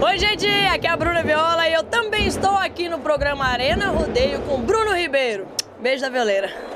Oi, gente, aqui é a Bruna Viola e eu também estou aqui no programa Arena Rodeio com Bruno Ribeiro. Beijo da violeira.